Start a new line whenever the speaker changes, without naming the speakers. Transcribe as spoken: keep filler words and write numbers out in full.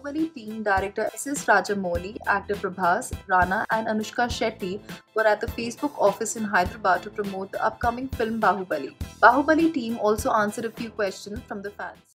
Bahubali team director S S Rajamouli, actor Prabhas, Rana, and Anushka Shetty were at the Facebook office in Hyderabad to promote the upcoming film Bahubali. Bahubali team also answered a few questions from the fans.